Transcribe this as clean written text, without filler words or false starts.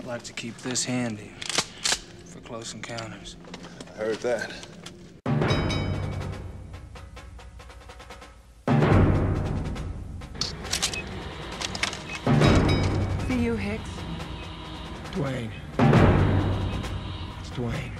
Like to keep this handy for close encounters. I heard that. See you, Hicks. Dwayne. It's Dwayne.